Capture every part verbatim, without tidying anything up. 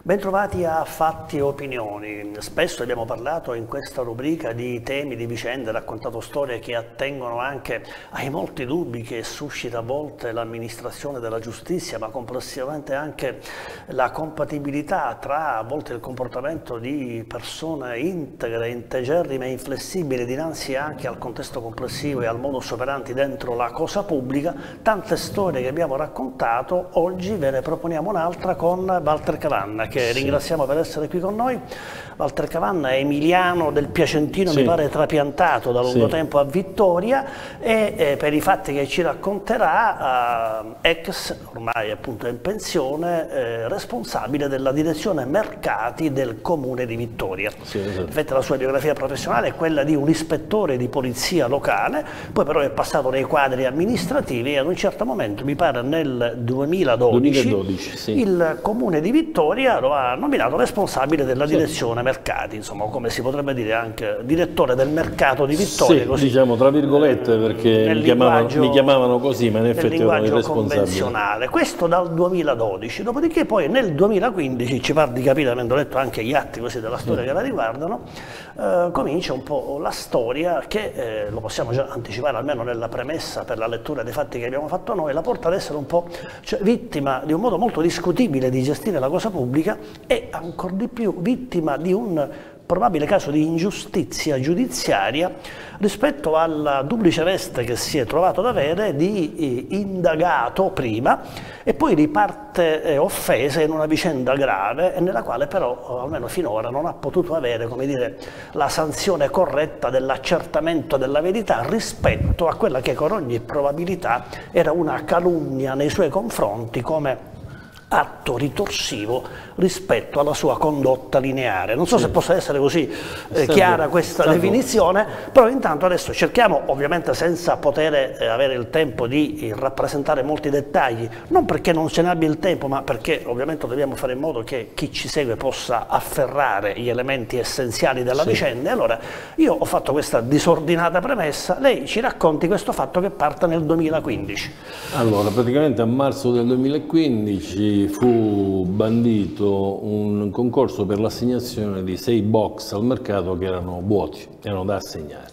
Bentrovati a Fatti e Opinioni. Spesso abbiamo parlato in questa rubrica di temi, di vicende, raccontato storie che attengono anche ai molti dubbi che suscita a volte l'amministrazione della giustizia, ma complessivamente anche la compatibilità tra a volte il comportamento di persone integre, integerrime e inflessibili dinanzi anche al contesto complessivo e al modus operandi dentro la cosa pubblica. Tante storie che abbiamo raccontato, oggi ve ne proponiamo un'altra con Walter Cavanna, che Sì. ringraziamo per essere qui con noi. Walter Cavanna è emiliano del Piacentino, sì. mi pare trapiantato da lungo sì. tempo a Vittoria, e eh, per i fatti che ci racconterà, eh, ex, ormai appunto in pensione, eh, responsabile della direzione mercati del comune di Vittoria. Sì, esatto. Infatti la sua biografia professionale è quella di un ispettore di polizia locale, poi però è passato nei quadri amministrativi e ad un certo momento, mi pare nel duemiladodici, duemiladodici sì. il comune di Vittoria lo ha nominato responsabile della direzione sì. mercati, insomma, come si potrebbe dire anche direttore del mercato di Vittoria. Sì, così, diciamo tra virgolette, eh, perché mi chiamavano, mi chiamavano così, ma in effetti ero il responsabile. Convenzionale. Questo dal duemiladodici, dopodiché poi nel duemilaquindici, ci pare di capire, avendo letto anche gli atti così della storia sì. che la riguardano, eh, comincia un po' la storia che, eh, lo possiamo già anticipare almeno nella premessa per la lettura dei fatti che abbiamo fatto noi, la porta ad essere un po' cioè, vittima di un modo molto discutibile di gestire la cosa pubblica e ancora di più vittima di un probabile caso di ingiustizia giudiziaria rispetto alla duplice veste che si è trovato ad avere di eh, indagato prima e poi di parte eh, offesa in una vicenda grave e nella quale però, almeno finora, non ha potuto avere, come dire, la sanzione corretta dell'accertamento della verità rispetto a quella che con ogni probabilità era una calunnia nei suoi confronti come atto ritorsivo rispetto alla sua condotta lineare. Non so sì. se possa essere così eh, chiara questa Stato. definizione, però intanto adesso cerchiamo, ovviamente senza poter eh, avere il tempo di eh, rappresentare molti dettagli, non perché non ce ne abbia il tempo, ma perché ovviamente dobbiamo fare in modo che chi ci segue possa afferrare gli elementi essenziali della sì. vicenda. Allora, io ho fatto questa disordinata premessa, lei ci racconti questo fatto che parte nel duemilaquindici. Allora, praticamente a marzo del duemilaquindici fu bandito un concorso per l'assegnazione di sei box al mercato che erano vuoti, erano da assegnare.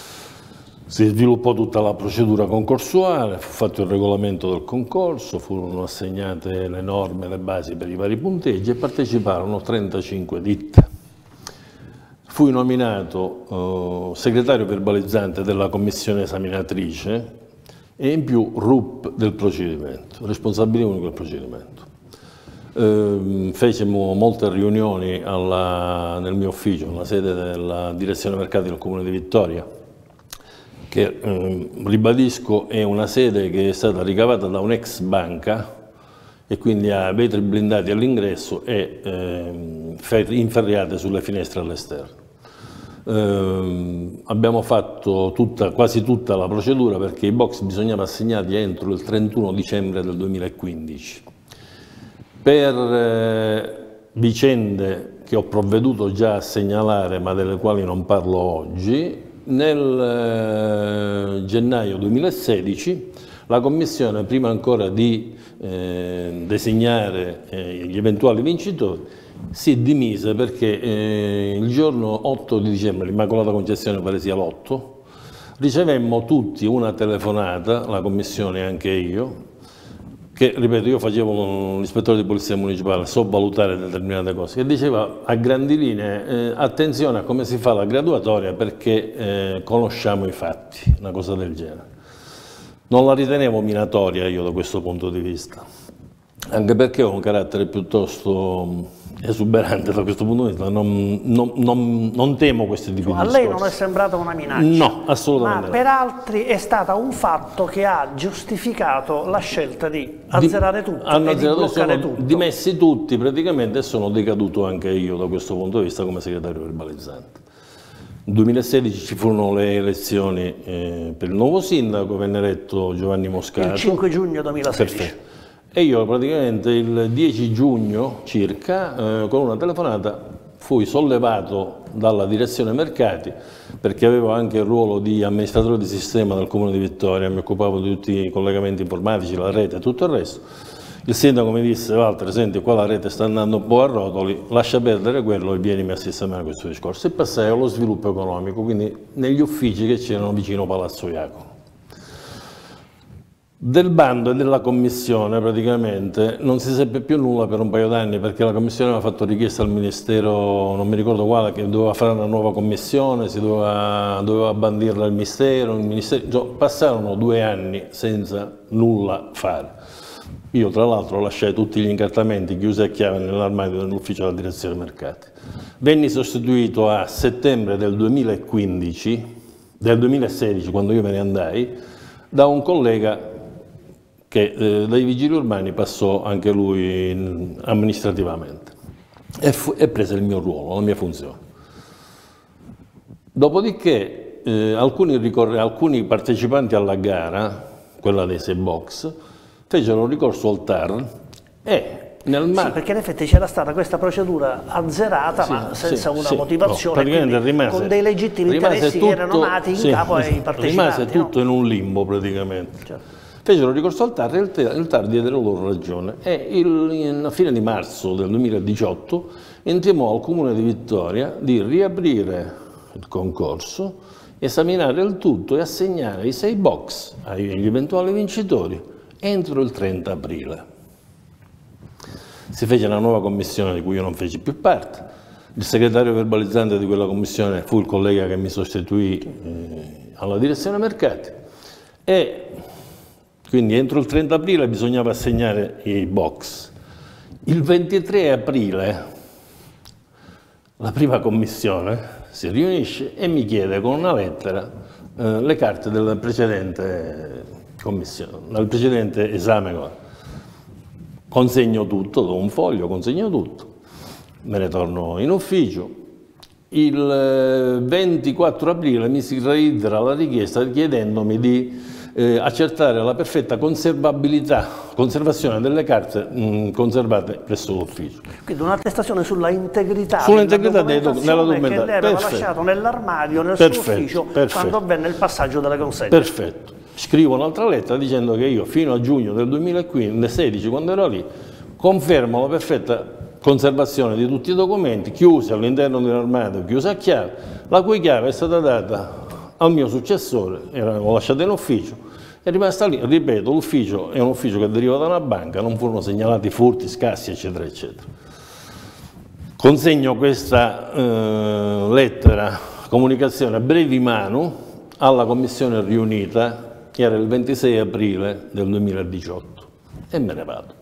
Si sviluppò tutta la procedura concorsuale, fu fatto il regolamento del concorso, furono assegnate le norme, le basi per i vari punteggi e parteciparono trentacinque ditte. Fui nominato eh, segretario verbalizzante della commissione esaminatrice e in più R U P del procedimento, responsabile unico del procedimento. Eh, fecimo molte riunioni alla, nel mio ufficio, nella sede della direzione mercati del Comune di Vittoria, che eh, ribadisco è una sede che è stata ricavata da un'ex banca e quindi ha vetri blindati all'ingresso e eh, inferriate sulle finestre all'esterno. Eh, abbiamo fatto tutta, quasi tutta la procedura perché i box bisognava assegnati entro il trentuno dicembre del duemilaquindici. Per eh, vicende che ho provveduto già a segnalare ma delle quali non parlo oggi, nel eh, gennaio duemilasedici la Commissione, prima ancora di eh, designare eh, gli eventuali vincitori, si dimise perché eh, il giorno otto di dicembre, l'Immacolata Concezione pare sia l'otto, ricevemmo tutti una telefonata, la Commissione e anche io, che, ripeto, io facevo l'ispettore di polizia municipale, so valutare determinate cose, che diceva a grandi linee eh, attenzione a come si fa la graduatoria perché eh, conosciamo i fatti, una cosa del genere. Non la ritenevo minatoria io da questo punto di vista, anche perché ho un carattere piuttosto esuberante da questo punto di vista, non, non, non, non temo questi tipi di discorsi. A lei non è sembrata una minaccia? No, assolutamente. Ma per altri è stato un fatto che ha giustificato la scelta di azzerare tutto hanno e di bloccare sono tutto? Dimessi tutti praticamente e sono decaduto anche io da questo punto di vista come segretario verbalizzante. Nel duemilasedici ci furono le elezioni eh, per il nuovo sindaco, venne eletto Giovanni Moscato. Il cinque giugno duemilasedici. Perfetto. E io praticamente il dieci giugno circa, eh, con una telefonata, fui sollevato dalla direzione mercati, perché avevo anche il ruolo di amministratore di sistema del Comune di Vittoria, mi occupavo di tutti i collegamenti informatici, la rete e tutto il resto, Il sindaco mi disse: Walter, senti, qua la rete sta andando un po' a rotoli, lascia perdere quello e vienimi a sistemare questo discorso. E passai allo sviluppo economico, quindi negli uffici che c'erano vicino Palazzo Jacopo. Del bando e della commissione praticamente non si seppe più nulla per un paio d'anni, perché la commissione aveva fatto richiesta al ministero, non mi ricordo quale, che doveva fare una nuova commissione, si doveva, doveva bandirla il ministero, il ministero, cioè, passarono due anni senza nulla fare. Io tra l'altro lasciai tutti gli incartamenti chiusi a chiave nell'armadio dell'ufficio della direzione mercati. Venni sostituito a settembre del duemilaquindici, del duemilasedici, quando io me ne andai, da un collega che eh, dai vigili urbani passò anche lui in, amministrativamente e, fu, e prese il mio ruolo, la mia funzione. Dopodiché eh, alcuni, ricorre, alcuni partecipanti alla gara, quella dei sei box, fecero ricorso al T A R e nel sì, perché in effetti c'era stata questa procedura azzerata, sì, ma senza sì, una sì, motivazione, no, rimase, con dei legittimi interessi tutto, che erano nati in sì, capo ai partecipanti. Rimase tutto no? in un limbo praticamente. Certo. Fecero ricorso al T A R e il T A R diedero loro ragione e il, a fine di marzo del duemiladiciotto intimò al Comune di Vittoria di riaprire il concorso, esaminare il tutto e assegnare i sei box agli eventuali vincitori entro il trenta aprile. Si fece una nuova commissione di cui io non feci più parte. Il segretario verbalizzante di quella commissione fu il collega che mi sostituì eh, alla direzione mercati e quindi entro il trenta aprile bisognava assegnare i box. Il ventitré aprile la prima commissione si riunisce e mi chiede con una lettera eh, le carte del precedente commissione, del precedente esame. Consegno tutto, do un foglio, consegno tutto, me ne torno in ufficio. Il ventiquattro aprile mi si reitera la richiesta chiedendomi di eh, accertare la perfetta conservabilità, conservazione delle carte mh, conservate presso l'ufficio. Quindi un'attestazione sulla integrità, sulla integrità della documentazione che lei aveva lasciato nell'armadio nel perfetto, suo ufficio perfetto. quando avvenne il passaggio delle consegne. Perfetto. Scrivo un'altra lettera dicendo che io fino a giugno del duemilasedici, quando ero lì, confermo la perfetta conservazione di tutti i documenti chiusi all'interno dell'armadio, chiusi a chiave, la cui chiave è stata data al mio successore, l'ho lasciata in ufficio, è rimasta lì. Ripeto, l'ufficio è un ufficio che deriva da una banca, non furono segnalati furti, scassi, eccetera, eccetera. Consegno questa eh, lettera, comunicazione a brevi manu alla commissione riunita, che era il ventisei aprile del duemiladiciotto, e me ne vado.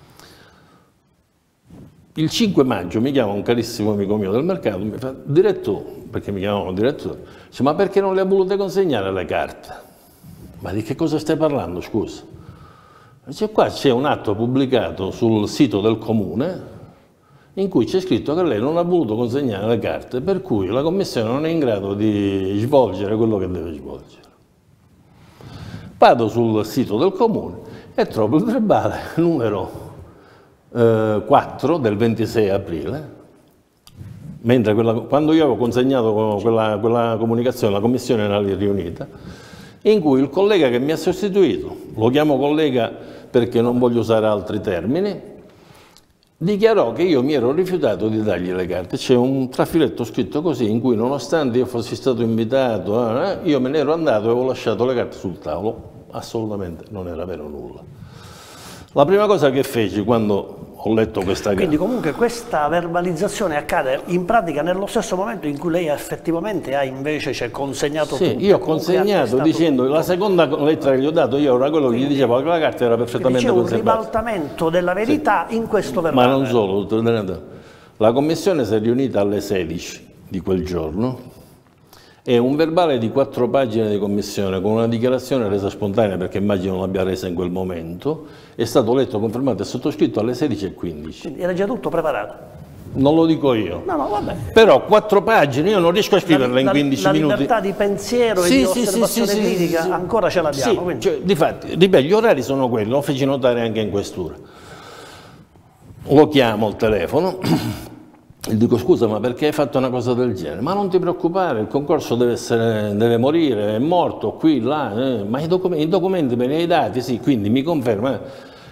Il cinque maggio mi chiama un carissimo amico mio del mercato, mi fa: direttore, perché mi chiamavano direttore, dice: ma perché non le ha volute consegnare le carte? Ma di che cosa stai parlando, scusa? Dice: qua c'è un atto pubblicato sul sito del comune in cui c'è scritto che lei non ha voluto consegnare le carte, per cui la commissione non è in grado di svolgere quello che deve svolgere. Vado sul sito del comune e trovo il verbale numero eh, quattro del ventisei aprile, mentre quella, quando io avevo consegnato quella, quella comunicazione, la commissione era lì riunita, in cui il collega che mi ha sostituito, lo chiamo collega perché non voglio usare altri termini, dichiarò che io mi ero rifiutato di dargli le carte. C'è un trafiletto scritto così in cui, nonostante io fossi stato invitato, eh, io me ne ero andato e avevo lasciato le carte sul tavolo. Assolutamente non era vero nulla. La prima cosa che feci quando ho letto questa carta... Quindi comunque questa verbalizzazione accade in pratica nello stesso momento in cui lei effettivamente ha invece cioè, consegnato sì, tutto. Io ho consegnato dicendo tutto. La seconda lettera che gli ho dato io era quello che gli dicevo che la carta era perfettamente conservata. C'è un ribaltamento della verità sì. in questo verbale. Ma non solo, la commissione si è riunita alle sedici di quel giorno. È un verbale di quattro pagine di commissione con una dichiarazione resa spontanea, perché immagino l'abbia resa in quel momento, è stato letto, confermato e sottoscritto alle sedici e quindici. Quindi era già tutto preparato? Non lo dico io. No, no, vabbè. Però quattro pagine, io non riesco a scriverle in quindici la, la minuti. La libertà di pensiero sì, e di sì, osservazione sì, critica sì, sì, ancora ce l'abbiamo. Sì, cioè, difatti, ripeto, gli orari sono quelli, lo feci notare anche in questura. Lo chiamo al telefono. E dico: scusa, ma perché hai fatto una cosa del genere? Ma non ti preoccupare, il concorso deve, essere, deve morire, è morto qui, là, eh. ma i documenti, i documenti me li hai dati? Sì, quindi mi conferma.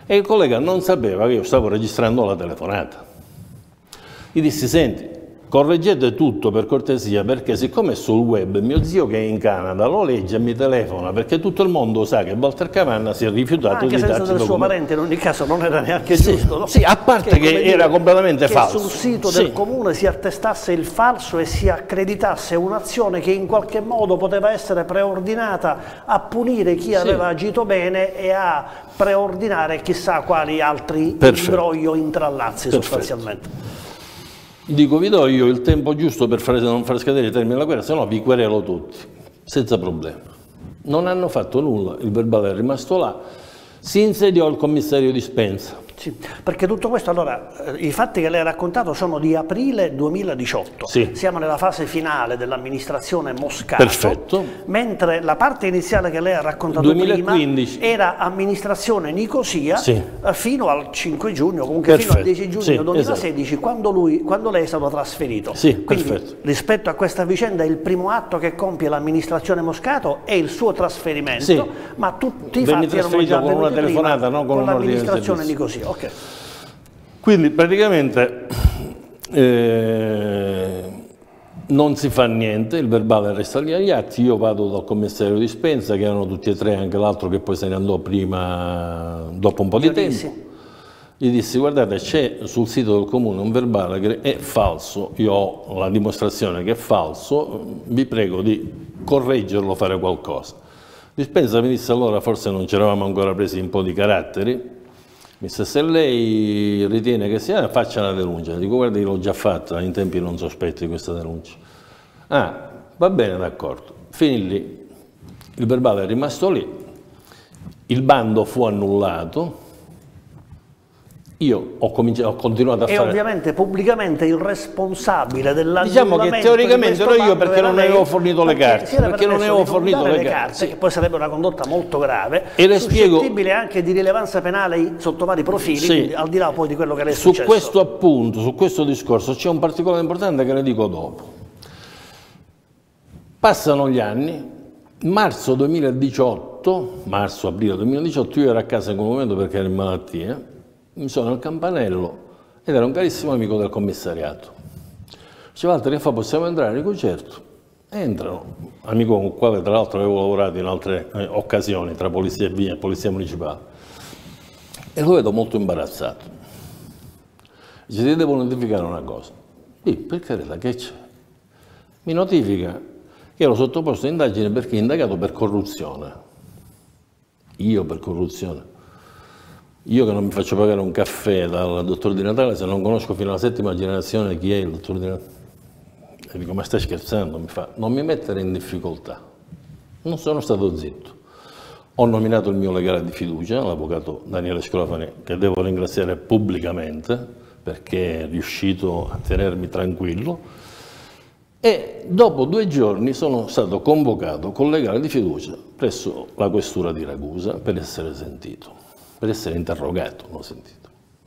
E il collega non sapeva che io stavo registrando la telefonata. Gli dissi, senti, correggete tutto per cortesia, perché siccome è sul web mio zio che è in Canada lo legge e mi telefona, perché tutto il mondo sa che Walter Cavanna si è rifiutato anche di darci senza del suo parente in ogni caso non era neanche sì, giusto, no? Sì, a parte che, che era completamente che falso. Sul sito sì. del comune si attestasse il falso e si accreditasse un'azione che in qualche modo poteva essere preordinata a punire chi sì. aveva agito bene e a preordinare chissà quali altri imbroglio intrallazzi. Perfetto. Sostanzialmente. Dico, vi do io il tempo giusto per fare, non far scadere il termine della guerra, se no vi querelo tutti, senza problema. Non hanno fatto nulla, il verbale è rimasto là, si insediò il commissario Dispenza. Sì, perché tutto questo, allora, i fatti che lei ha raccontato sono di aprile duemiladiciotto, sì. siamo nella fase finale dell'amministrazione Moscato, perfetto. Mentre la parte iniziale che lei ha raccontato duemilaquindici. prima era amministrazione Nicosia sì. fino al cinque giugno, comunque perfetto. Fino al dieci giugno sì, duemilasedici, esatto. quando, lui, quando lei è stato trasferito. Sì, Quindi perfetto. rispetto a questa vicenda il primo atto che compie l'amministrazione Moscato è il suo trasferimento, sì. ma tutti i fatti erano già con una telefonata, no? con, con l'amministrazione Nicosia. Okay. Quindi praticamente eh, non si fa niente, il verbale resta lì agli atti, io vado dal commissario Dispenza, che erano tutti e tre, anche l'altro che poi se ne andò prima, dopo un po' di io tempo. Dissi. Gli dissi, guardate, c'è sul sito del comune un verbale che è falso, io ho la dimostrazione che è falso, vi prego di correggerlo, fare qualcosa. Dispenza mi disse, allora forse non ci eravamo ancora presi un po' di caratteri. Mi disse, se lei ritiene che sia, faccia una denuncia. Dico, guardi, l'ho già fatta in tempi non sospetti questa denuncia. Ah, va bene, d'accordo. Finì lì. Il verbale è rimasto lì. Il bando fu annullato. Io ho, cominciato, ho continuato a e fare... E ovviamente pubblicamente il responsabile dell'annullamento... Diciamo che teoricamente ero io perché non avevo fornito le carte. Perché non avevo fornito le carte. Sì. Che poi sarebbe una condotta molto grave, e le suscettibile spiego... anche di rilevanza penale sotto vari profili, sì. al di là poi di quello che le è su successo. Su questo appunto, su questo discorso, c'è un particolare importante che le dico dopo. Passano gli anni, marzo duemiladiciotto, marzo-aprile duemiladiciotto, io ero a casa in quel momento perché ero in malattia, mi sono al campanello ed era un carissimo amico del commissariato. Dice, Walter, che fa, possiamo entrare? Dico, certo. Entrano, amico con il quale tra l'altro avevo lavorato in altre eh, occasioni, tra polizia e via e polizia municipale. E lo vedo molto imbarazzato. Dice, ti devo notificare una cosa. Sì, per carità, che c'è? Mi notifica che ero sottoposto a indagine perché indagato per corruzione. Io per corruzione. Io che non mi faccio pagare un caffè dal dottor Di Natale, se non conosco fino alla settima generazione chi è il dottor Di Natale. E dico, ma stai scherzando? Mi fa, non mi mettere in difficoltà. Non sono stato zitto. Ho nominato il mio legale di fiducia, l'avvocato Daniele Scrofani, che devo ringraziare pubblicamente perché è riuscito a tenermi tranquillo. E dopo due giorni sono stato convocato con legale di fiducia presso la questura di Ragusa per essere sentito. Per essere interrogato, non ho sentito.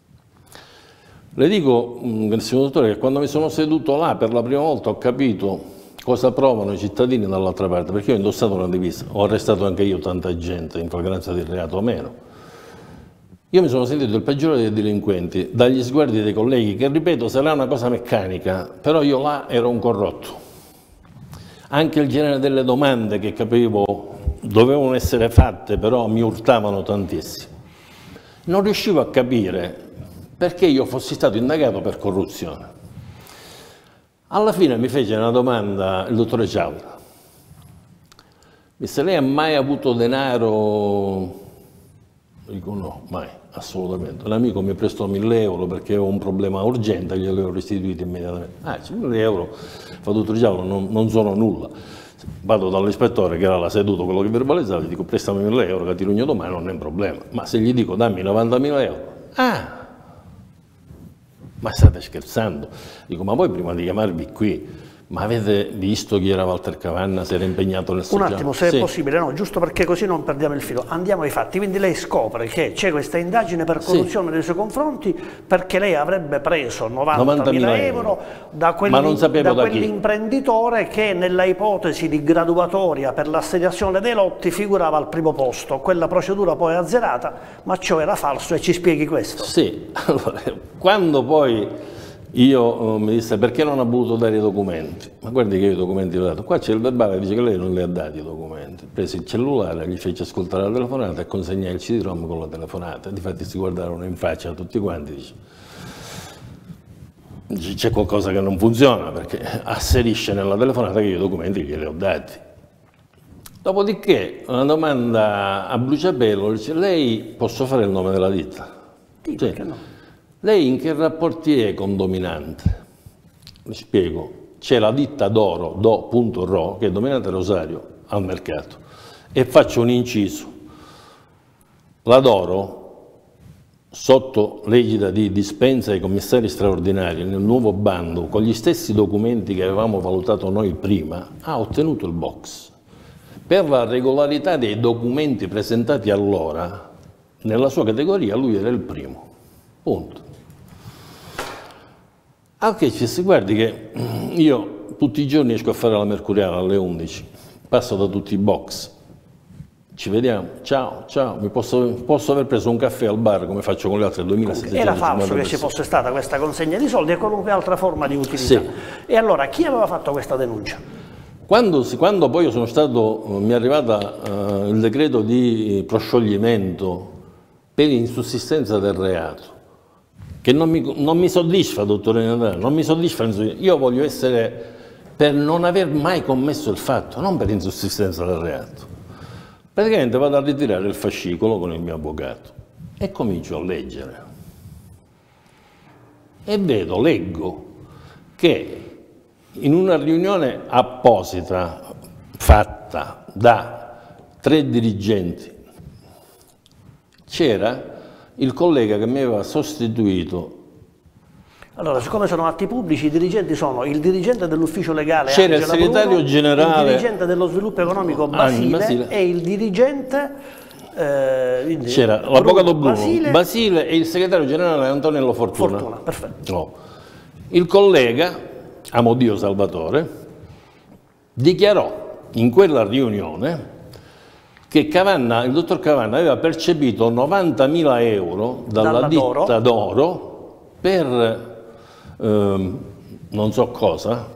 Le dico, carissimo dottore, che quando mi sono seduto là per la prima volta ho capito cosa provano i cittadini dall'altra parte, perché io ho indossato una divisa, ho arrestato anche io tanta gente in flagranza di reato o meno. Io mi sono sentito il peggiore dei delinquenti, dagli sguardi dei colleghi, che ripeto, sarà una cosa meccanica, però io là ero un corrotto. Anche il genere delle domande che capivo dovevano essere fatte, però mi urtavano tantissimo. Non riuscivo a capire perché io fossi stato indagato per corruzione. Alla fine mi fece una domanda il dottore Ciaula. Mi disse, lei ha mai avuto denaro? Dico no, mai, assolutamente. L'amico mi prestò mille euro perché avevo un problema urgente, glieli ho restituiti immediatamente. Ah, mille euro, fa dottore Ciaula, non, non sono nulla. Vado dall'ispettore che era là seduto, quello che verbalizzava, gli dico prestami mille euro che ti rugno domani, non è un problema. Ma se gli dico dammi novantamila euro, ah, ma state scherzando? Dico, ma voi prima di chiamarvi qui Ma avete visto chi era Walter Cavanna? Si era impegnato nel Un attimo, se sì. è possibile, no, giusto perché così non perdiamo il filo. Andiamo ai fatti. Quindi lei scopre che c'è questa indagine per corruzione sì. nei suoi confronti perché lei avrebbe preso novantamila euro da quell'imprenditore che nella ipotesi di graduatoria per l'assegnazione dei lotti figurava al primo posto. Quella procedura poi è azzerata, ma ciò era falso e ci spieghi questo. Sì, allora, quando poi... Io uh, mi disse perché non ha voluto dare i documenti, ma guardi che io i documenti li ho dato, qua c'è il verbale, dice che lei non li ha dati i documenti, prese il cellulare, gli fece ascoltare la telefonata e consegnai il C D-ROM con la telefonata, difatti si guardarono in faccia tutti quanti, dice c'è qualcosa che non funziona perché asserisce nella telefonata che io i documenti glieli ho dati. Dopodiché una domanda a bruciapelo, dice lei posso fare il nome della ditta? Sì, perché no? Lei in che rapporti è con Dominante? Mi spiego, c'è la ditta Doro, do.ro, che è Dominante Rosario, al mercato. E faccio un inciso. La Doro, sotto l'egida di dispensa ai commissari straordinari, nel nuovo bando, con gli stessi documenti che avevamo valutato noi prima, ha ottenuto il box. Per la regolarità dei documenti presentati allora, nella sua categoria lui era il primo. Punto. Anche ci si guardi che io tutti i giorni esco a fare la mercuriale alle undici, passo da tutti i box, ci vediamo, ciao, ciao, mi posso, posso aver preso un caffè al bar come faccio con le altre duemilasettecento. Era falso che ci fosse stata questa consegna di soldi e qualunque altra forma di utilità. Sì. E allora chi aveva fatto questa denuncia? Quando, quando poi io sono stato, mi è arrivato uh, il decreto di proscioglimento per insussistenza del reato, che non mi, non mi soddisfa, dottore Natale, non mi soddisfa, io voglio essere per non aver mai commesso il fatto, non per insussistenza del reato. Praticamente vado a ritirare il fascicolo con il mio avvocato e comincio a leggere. E vedo, leggo, che in una riunione apposita fatta da tre dirigenti c'era il collega che mi aveva sostituito. Allora, siccome sono atti pubblici, i dirigenti sono il dirigente dell'ufficio legale c'era il segretario Bruno, generale, il dirigente dello sviluppo economico Basile, Basile. e il dirigente eh, c'era l'avvocato Bruno Basile. Basile e il segretario generale Antonello Fortuna. Fortuna, perfetto. No. Il collega, Amodio Salvatore, dichiarò in quella riunione che Cavanna, il dottor Cavanna aveva percepito novantamila euro dalla, dalla ditta Doro per ehm, non so cosa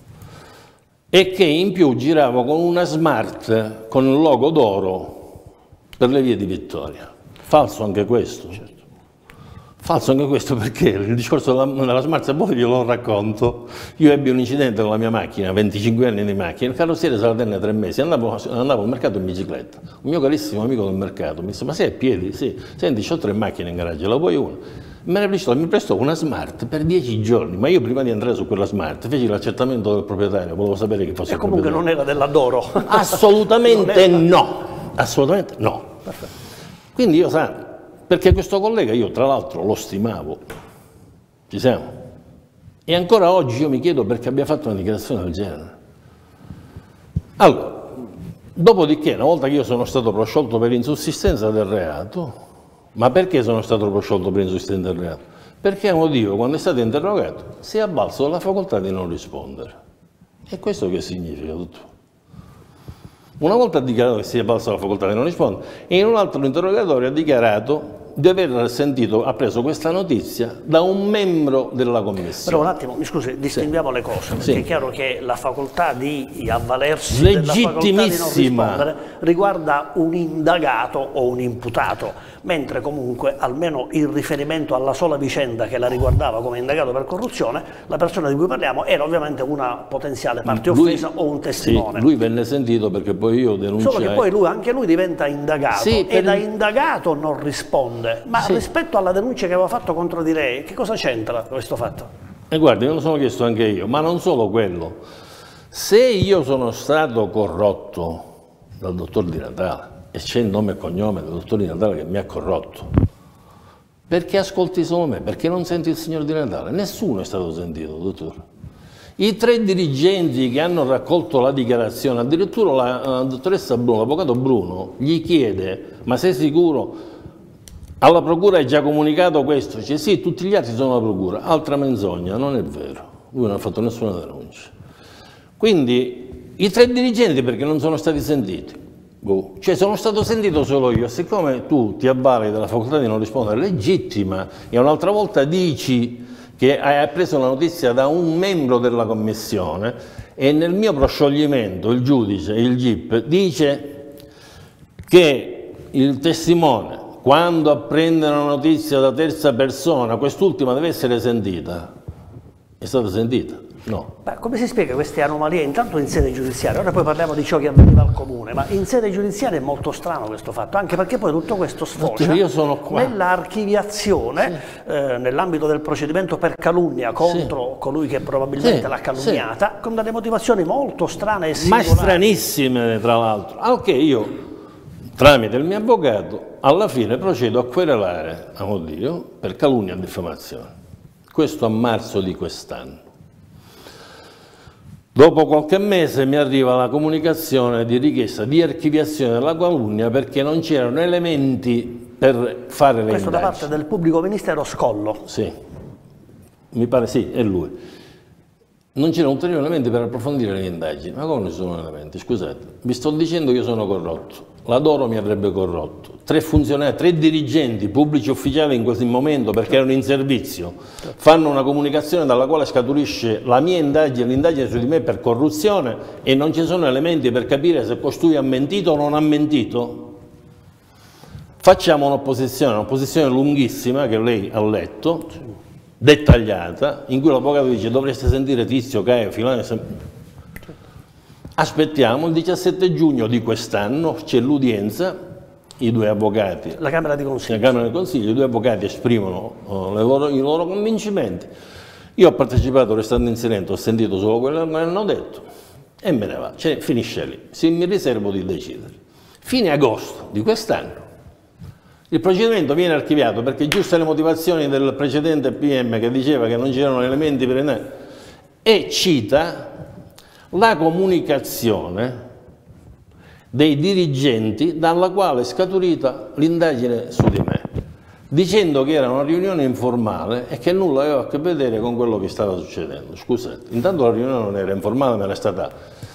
e che in più girava con una smart con il logo Doro per le vie di Vittoria. Falso anche questo. Certo. Falso anche questo perché il discorso della, della smart, poi glielo racconto. Io ebbi un incidente con la mia macchina, venticinque anni di macchina, il carrozziere se la tenne tre mesi, andavo, andavo al mercato in bicicletta. Un mio carissimo amico del mercato mi disse, ma sei a piedi? Sì. Senti, ho tre macchine in garage, la vuoi una? Me ne prestò, mi prestò una smart per dieci giorni, ma io prima di entrare su quella smart feci l'accertamento del proprietario, volevo sapere che fosse e il comunque non era della Doro. Assolutamente no, assolutamente no. Perfetto. Quindi io sa, perché questo collega io tra l'altro lo stimavo, ci siamo? E ancora oggi io mi chiedo perché abbia fatto una dichiarazione del genere. Allora, dopodiché, una volta che io sono stato prosciolto per insussistenza del reato, ma perché sono stato prosciolto per insussistenza del reato? Perché un motivo, quando è stato interrogato, si è avvalso della facoltà di non rispondere. E questo che significa, dottore? Una volta ha dichiarato che si è avvalso della facoltà di non rispondere e in un altro interrogatorio ha dichiarato di aver sentito, ha preso questa notizia da un membro della commissione. Però un attimo, mi scusi, distinguiamo sì. le cose, perché sì. è chiaro che la facoltà di avvalersi della facoltà di non rispondere riguarda un indagato o un imputato, mentre comunque almeno il riferimento alla sola vicenda che la riguardava come indagato per corruzione, la persona di cui parliamo era ovviamente una potenziale parte lui, offesa o un testimone. Sì, lui venne sentito perché poi io denunciai. Solo che poi lui, anche lui diventa indagato sì, e da indagato non risponde. Ma sì. rispetto alla denuncia che aveva fatto contro di lei, che cosa c'entra questo fatto? E guardi, me lo sono chiesto anche io, ma non solo quello. Se io sono stato corrotto dal dottor Di Natale, e c'è il nome e cognome del dottor Di Natale che mi ha corrotto, perché ascolti solo me? Perché non senti il signor Di Natale? Nessuno è stato sentito, dottore. I tre dirigenti che hanno raccolto la dichiarazione, addirittura la, la dottoressa Bruno, l'avvocato Bruno, gli chiede: ma sei sicuro? Alla procura hai già comunicato questo? Dice sì, tutti gli altri sono alla procura. Altra menzogna, non è vero, lui non ha fatto nessuna denuncia. Quindi i tre dirigenti perché non sono stati sentiti? Boh. Cioè sono stato sentito solo io, siccome tu ti avvali della facoltà di non rispondere, legittima, e un'altra volta dici che hai preso la notizia da un membro della commissione e nel mio proscioglimento il giudice, il G I P, dice che il testimone, quando apprende una notizia da terza persona, quest'ultima deve essere sentita. È stata sentita? No. Beh, come si spiega queste anomalie intanto in sede giudiziaria? Ora poi parliamo di ciò che avveniva al comune, ma in sede giudiziaria è molto strano questo fatto, anche perché poi tutto questo sfocia nell'archiviazione, sì. eh, nell'ambito del procedimento per calunnia contro sì. colui che probabilmente sì. l'ha calunniata, sì. con delle motivazioni molto strane e singolari. Ma stranissime, tra l'altro. Anche io, tramite il mio avvocato, alla fine procedo a querelare a Dio per calunnia e diffamazione. Questo a marzo di quest'anno. Dopo qualche mese mi arriva la comunicazione di richiesta di archiviazione della calunnia perché non c'erano elementi per fare le Questo indagini. da parte del pubblico ministero Scollo? Sì, mi pare sì, è lui. Non c'erano ulteriori elementi per approfondire le indagini. Ma come non ci sono elementi? Scusate, vi sto dicendo che io sono corrotto. L'Adoro mi avrebbe corrotto. Tre funzionari, tre dirigenti pubblici ufficiali in quel momento, perché erano in servizio, fanno una comunicazione dalla quale scaturisce la mia indagine, l'indagine su di me per corruzione, e non ci sono elementi per capire se costui ha mentito o non ha mentito. Facciamo un'opposizione, un'opposizione lunghissima che lei ha letto, dettagliata, in cui l'avvocato dice dovreste sentire Tizio, Caio, Filano. Aspettiamo il diciassette giugno di quest'anno, c'è l'udienza, i due avvocati, la Camera di Consiglio, la Camera di Consiglio, i due avvocati esprimono uh, le loro, i loro convincimenti. Io ho partecipato restando in silenzio, ho sentito solo quello che hanno detto e me ne va, cioè, finisce lì, si, mi riservo di decidere. Fine agosto di quest'anno il procedimento viene archiviato perché, giuste le motivazioni del precedente P M che diceva che non c'erano elementi per ne... e cita la comunicazione dei dirigenti dalla quale è scaturita l'indagine su di me, dicendo che era una riunione informale e che nulla aveva a che vedere con quello che stava succedendo. Scusate, intanto la riunione non era informale, ma era stata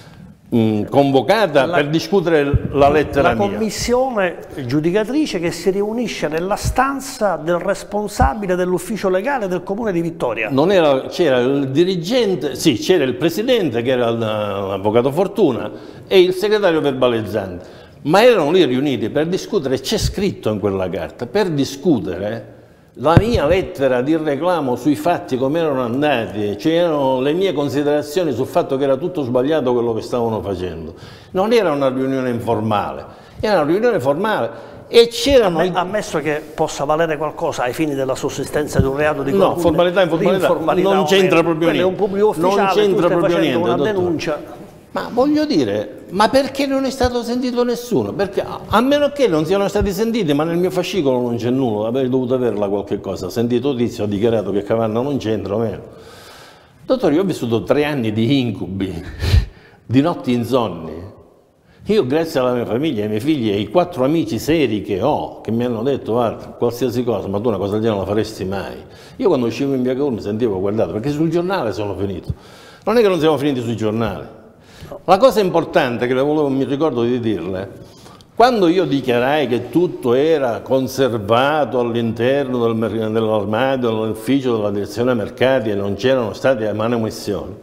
mh, convocata la, per discutere la lettera la mia. La commissione giudicatrice che si riunisce nella stanza del responsabile dell'ufficio legale del comune di Vittoria. Non era, c'era il dirigente, sì, c'era il presidente che era l'avvocato Fortuna e il segretario verbalizzante, ma erano lì riuniti per discutere, c'è scritto in quella carta, per discutere la mia lettera di reclamo sui fatti come erano andati, c'erano le mie considerazioni sul fatto che era tutto sbagliato quello che stavano facendo. Non era una riunione informale, era una riunione formale e c'erano... Ammesso che possa valere qualcosa ai fini della sussistenza di un reato di corruzione. No, formalità, informalità, non c'entra proprio niente. È un pubblico ufficiale, non c'entra proprio niente, una dottore. denuncia. Ma voglio dire, ma perché non è stato sentito nessuno? Perché, a meno che non siano stati sentiti, ma nel mio fascicolo non c'è nulla, avrei dovuto averla qualche cosa. Sentito Tizio, ha dichiarato che Cavanna non c'entra o meno. Dottore, io ho vissuto tre anni di incubi, di notti insonni. Io, grazie alla mia famiglia, ai miei figli e ai quattro amici seri che ho, che mi hanno detto, guarda, qualsiasi cosa, ma tu una cosa del genere non la faresti mai. Io quando uscivo in via Cavour mi sentivo guardato, perché sul giornale sono finito. Non è che non siamo finiti sui giornali. La cosa importante che le volevo, mi ricordo di dirle, quando io dichiarai che tutto era conservato all'interno del, dell'armadio, dell'ufficio della direzione mercati e non c'erano state manomissioni,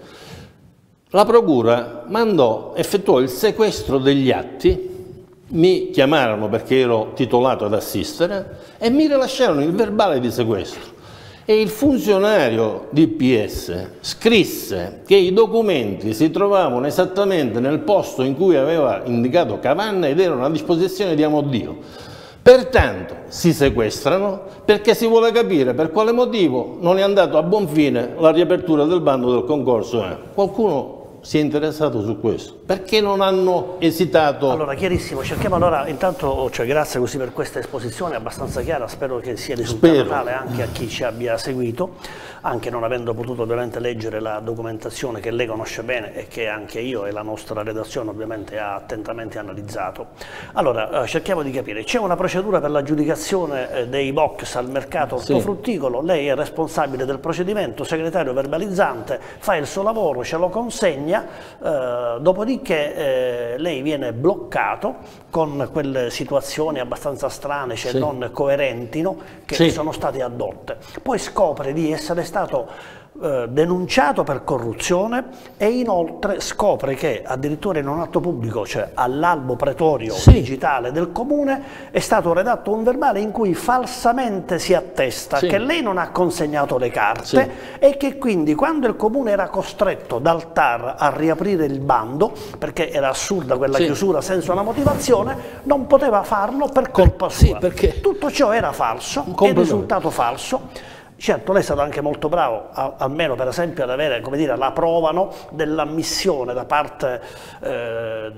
la procura mandò, effettuò il sequestro degli atti, mi chiamarono perché ero titolato ad assistere e mi rilasciarono il verbale di sequestro. E il funzionario D P S scrisse che i documenti si trovavano esattamente nel posto in cui aveva indicato Cavanna ed erano a disposizione di Amodio. Pertanto si sequestrano perché si vuole capire per quale motivo non è andato a buon fine la riapertura del bando del concorso. Qualcuno si è interessato su questo? Perché non hanno esitato? Allora, chiarissimo, cerchiamo allora, intanto, cioè, grazie così per questa esposizione abbastanza chiara, spero che sia risultata tale anche a chi ci abbia seguito, anche non avendo potuto ovviamente leggere la documentazione che lei conosce bene e che anche io e la nostra redazione ovviamente ha attentamente analizzato. Allora, eh, cerchiamo di capire, c'è una procedura per l'aggiudicazione eh, dei box al mercato ortofrutticolo, sì. Lei è responsabile del procedimento, segretario verbalizzante, fa il suo lavoro, ce lo consegna, eh, dopodiché che eh, lei viene bloccato con quelle situazioni abbastanza strane, cioè sì. non coerenti, no? Che sì. sono state addotte. Poi scopre di essere stato eh, denunciato per corruzione e inoltre scopre che addirittura in un atto pubblico, cioè all'albo pretorio sì. digitale del comune, è stato redatto un verbale in cui falsamente si attesta sì. che lei non ha consegnato le carte sì. e che quindi quando il comune era costretto dal T A R a riaprire il bando, perché era assurda quella sì. chiusura senza una motivazione, non poteva farlo per colpa sua. Sì, perché tutto ciò era falso, è risultato falso. Certo, lei è stato anche molto bravo, a, almeno per esempio ad avere, come dire, la prova, no, dell'ammissione da parte eh,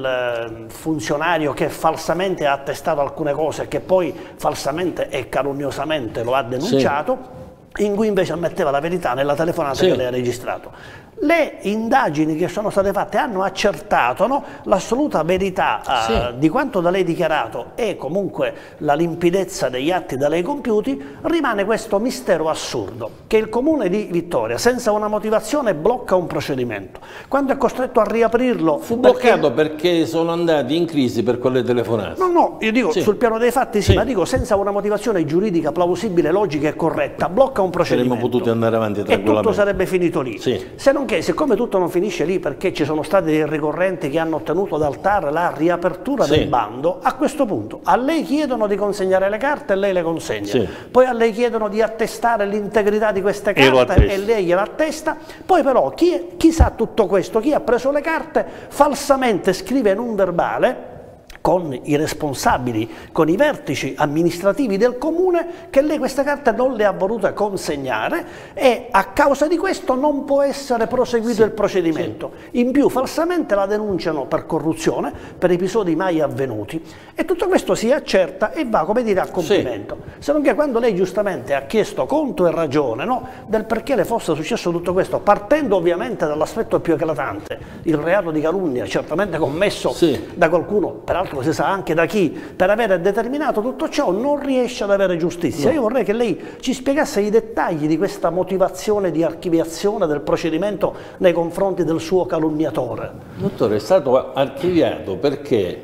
del funzionario che falsamente ha attestato alcune cose e che poi falsamente e calunniosamente lo ha denunciato, sì. in cui invece ammetteva la verità nella telefonata sì. che lei ha registrato. Le indagini che sono state fatte hanno accertato, no, l'assoluta verità sì. uh, di quanto da lei dichiarato e comunque la limpidezza degli atti da lei compiuti. Rimane questo mistero assurdo, che il comune di Vittoria senza una motivazione blocca un procedimento. Quando è costretto a riaprirlo... Fu bloccato perché, perché sono andati in crisi per quelle telefonate. No, no, io dico sì. sul piano dei fatti sì, sì, ma dico senza una motivazione giuridica plausibile, logica e corretta, blocca un procedimento. Saremmo potuti andare avanti tranquillamente. E tutto sarebbe finito lì. Sì. Se non che, siccome tutto non finisce lì perché ci sono stati dei ricorrenti che hanno ottenuto dal T A R la riapertura sì. del bando, a questo punto a lei chiedono di consegnare le carte e lei le consegna, sì. poi a lei chiedono di attestare l'integrità di queste carte e lei gliela attesta, poi però chi, chi sa tutto questo, chi ha preso le carte falsamente scrive in un verbale con i responsabili, con i vertici amministrativi del comune, che lei queste carte non le ha volute consegnare e a causa di questo non può essere proseguito sì, il procedimento. Sì. In più falsamente la denunciano per corruzione, per episodi mai avvenuti e tutto questo si accerta e va, come dire, a compimento. Sì. Se non che quando lei giustamente ha chiesto conto e ragione, no, del perché le fosse successo tutto questo, partendo ovviamente dall'aspetto più eclatante, il reato di calunnia certamente commesso sì. da qualcuno, peraltro si sa anche da chi, per aver determinato tutto ciò non riesce ad avere giustizia. No. Io vorrei che lei ci spiegasse i dettagli di questa motivazione di archiviazione del procedimento nei confronti del suo calunniatore. Dottore, è stato archiviato perché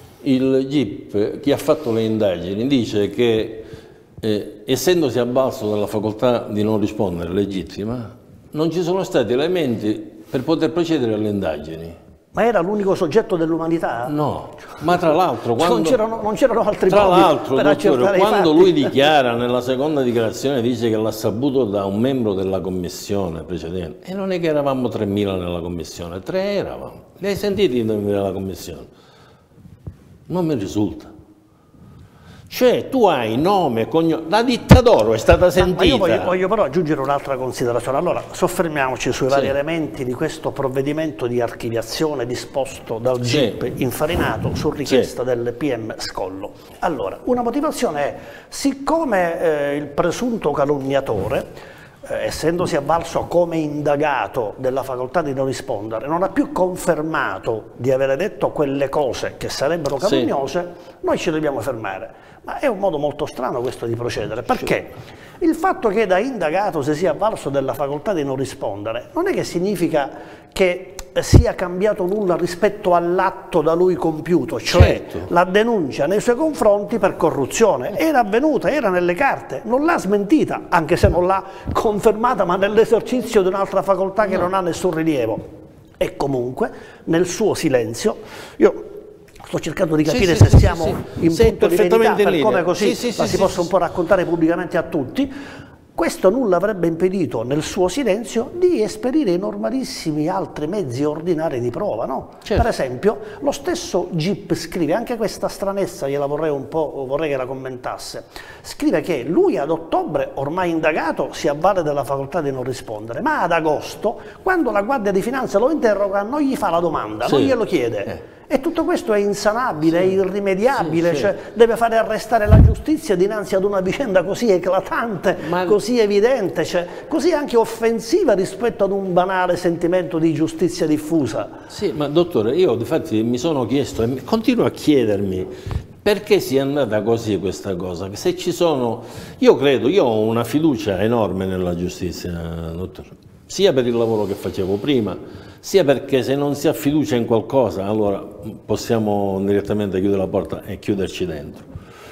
il G I P, chi ha fatto le indagini, dice che eh, essendosi avvalso della facoltà di non rispondere legittima, non ci sono stati elementi per poter procedere alle indagini. Ma era l'unico soggetto dell'umanità? No, ma tra l'altro quando... non c'erano altri tra modi per accertare i fatti. Quando lui dichiara, nella seconda dichiarazione, dice che l'ha saputo da un membro della commissione precedente, e non è che eravamo tremila nella commissione, tre eravamo. Li hai sentiti i membri della commissione? Non mi risulta. Cioè tu hai nome e cognome, la ditta d'oro è stata sentita. Ma io voglio, voglio però aggiungere un'altra considerazione. Allora, soffermiamoci sui vari sì. elementi di questo provvedimento di archiviazione disposto dal G I P sì. infarinato su richiesta sì. del P M Scollo. Allora, una motivazione è, siccome eh, il presunto calunniatore, Eh, essendosi avvalso come indagato della facoltà di non rispondere, non ha più confermato di avere detto quelle cose che sarebbero calunniose, sì. noi ci dobbiamo fermare. Ma è un modo molto strano questo di procedere, perché sì. il fatto che da indagato si sia avvalso della facoltà di non rispondere non è che significa che sia cambiato nulla rispetto all'atto da lui compiuto, cioè certo. la denuncia nei suoi confronti per corruzione era avvenuta, era nelle carte, non l'ha smentita, anche se non l'ha confermata, ma nell'esercizio di un'altra facoltà che no. non ha nessun rilievo. E comunque nel suo silenzio, io sto cercando di capire sì, se sì, siamo sì, in sì, punto di verità, per lì. come così sì, sì, la sì, si sì, possa sì. un po' raccontare pubblicamente a tutti. questo nulla avrebbe impedito nel suo silenzio di esperire i normalissimi altri mezzi ordinari di prova, no? Certo. Per esempio, lo stesso G I P scrive, anche questa stranezza gliela vorrei un po', vorrei che la commentasse, scrive che lui ad ottobre, ormai indagato, si avvale della facoltà di non rispondere, ma ad agosto, quando la Guardia di Finanza lo interroga, non gli fa la domanda, sì. non glielo chiede. Eh. E tutto questo è insanabile, sì. è irrimediabile, sì, sì. Cioè, deve fare arrestare la giustizia dinanzi ad una vicenda così eclatante, ma... così evidente, cioè, così anche offensiva rispetto ad un banale sentimento di giustizia diffusa. Sì, ma dottore, io infatti mi sono chiesto e continuo a chiedermi perché sia andata così questa cosa. Se ci sono, io credo, io ho una fiducia enorme nella giustizia, dottore, sia per il lavoro che facevo prima, sia perché se non si ha fiducia in qualcosa, allora possiamo direttamente chiudere la porta e chiuderci dentro.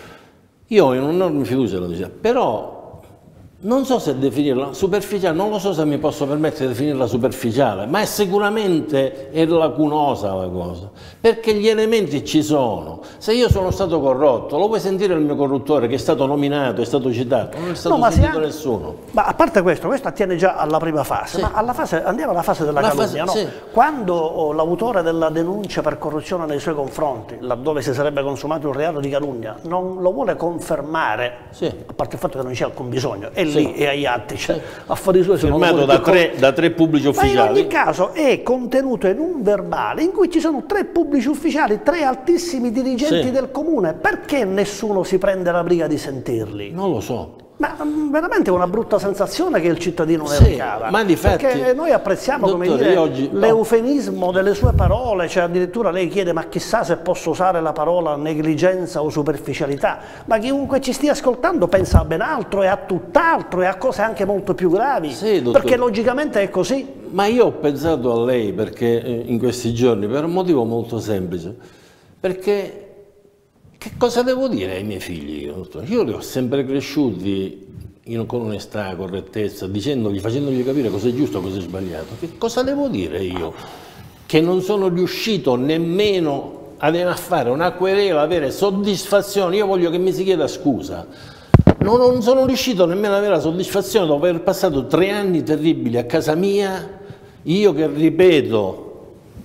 Io ho un'enorme fiducia nella giustizia, però non so se definirla superficiale, non lo so se mi posso permettere di definirla superficiale, ma è sicuramente è lacunosa la cosa, perché gli elementi ci sono. Se io sono stato corrotto, lo puoi sentire il mio corruttore che è stato nominato, è stato citato, non è stato no, sentito anche... nessuno. Ma a parte questo, questo attiene già alla prima fase, sì. ma alla fase, andiamo alla fase della la calunnia. Fase, no? sì. Quando oh, l'autore della denuncia per corruzione nei suoi confronti, laddove si sarebbe consumato un reato di calunnia, non lo vuole confermare, sì. a parte il fatto che non c'è alcun bisogno, è sì. lì e agli atti, cioè, sì. a fuori suoi firmato da tre, da tre pubblici ufficiali. Ma in ogni caso è contenuto in un verbale in cui ci sono tre pubblici ufficiali, tre altissimi dirigenti sì. del comune. Perché nessuno si prende la briga di sentirli? Non lo so. Ma veramente è una brutta sensazione che il cittadino ne sì, ricava, ma difatti, perché noi apprezziamo l'eufemismo no. delle sue parole, cioè addirittura lei chiede ma chissà se posso usare la parola negligenza o superficialità, ma chiunque ci stia ascoltando pensa a ben altro e a tutt'altro e a cose anche molto più gravi, sì, perché logicamente è così. Ma io ho pensato a lei perché in questi giorni per un motivo molto semplice, perché che cosa devo dire ai miei figli? Io li ho sempre cresciuti in, con onestà, correttezza, dicendogli, facendogli capire cosa è giusto e cosa è sbagliato. Che cosa devo dire io? Che non sono riuscito nemmeno a fare una querela, avere soddisfazione. Io voglio che mi si chieda scusa. Non, non sono riuscito nemmeno ad avere la soddisfazione dopo aver passato tre anni terribili a casa mia. Io che ripeto,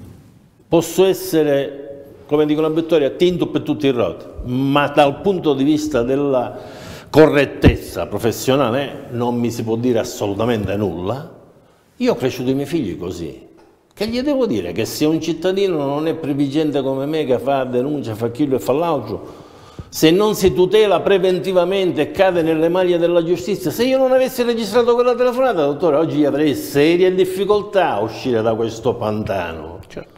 posso essere, come dicono a Vittoria, tinto per tutti i roti, ma dal punto di vista della correttezza professionale non mi si può dire assolutamente nulla. Io ho cresciuto i miei figli così. Che gli devo dire? Che se un cittadino non è previgente come me, che fa denuncia, fa quello e fa l'altro, se non si tutela preventivamente e cade nelle maglie della giustizia, se io non avessi registrato quella telefonata, dottore, oggi avrei serie difficoltà a uscire da questo pantano. Certo.